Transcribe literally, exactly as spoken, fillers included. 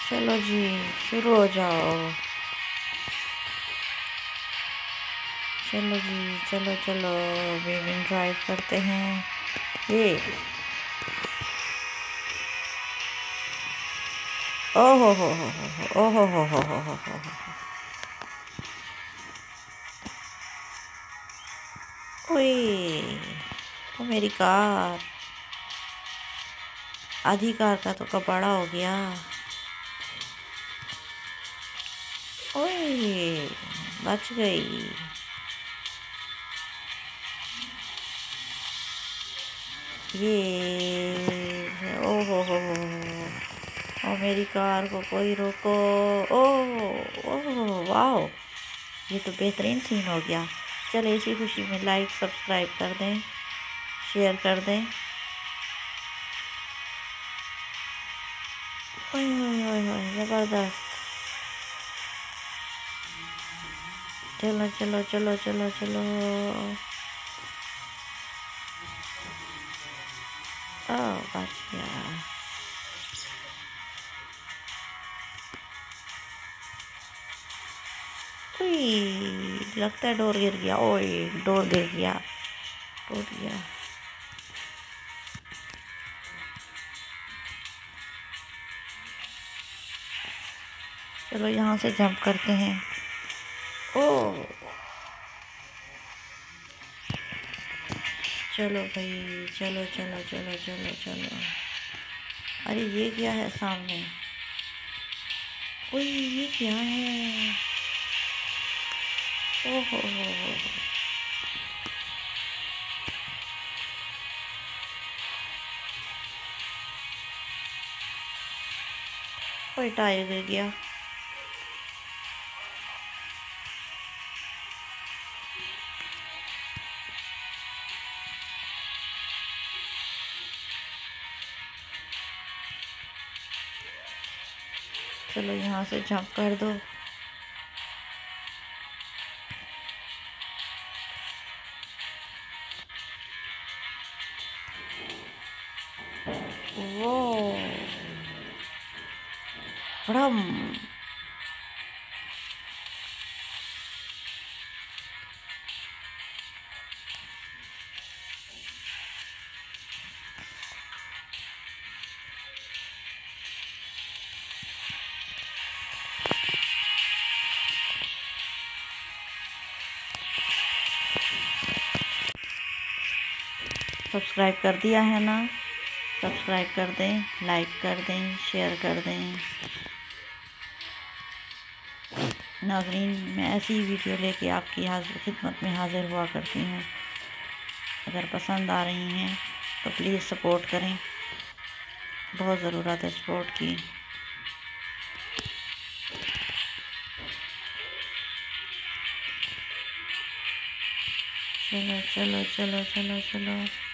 चलो जी, शुरू हो जाओ। चलो जी, चलो चलो, वीविंग ड्राइव करते हैं। ये ओहो हो हो हो ओहो हो हो हो हो हो ओए, वो मेरी कार, आधी कार का तो कबाड़ा हो गया। ओए, बच गई। ये ओहो हो हो ओ, मेरी कार को कोई रोको। ओह ओह वाह, ये तो बेहतरीन सीन हो गया। चले इसी खुशी में लाइक सब्सक्राइब कर दें, शेयर कर दें। ओए ओए ओए ओए, ज़बरदस्त। चलो चलो चलो चलो चलो। ओह, बच गया। ओए, लगता है डोर गिर गया। ओए, डोर गिर गया, टूट गया। चलो यहाँ से जंप करते हैं। ओह, चलो भाई, चलो चलो चलो चलो चलो। अरे ये क्या है सामने? ओए, ये क्या है? ओहो हो हो हो। ओए, टायर गिर गया। चलो यहाँ से जंप कर दो। वो बड़म। सब्सक्राइब कर दिया है ना? सब्सक्राइब कर दें, लाइक कर दें, शेयर कर दें। नाज़रीन, मैं ऐसी वीडियो लेके आपकी हाजिर खिदमत में हाजिर हुआ करती हूँ। अगर पसंद आ रही हैं तो प्लीज़ सपोर्ट करें, बहुत ज़रूरत है सपोर्ट की। चलो चलो चलो चलो चलो।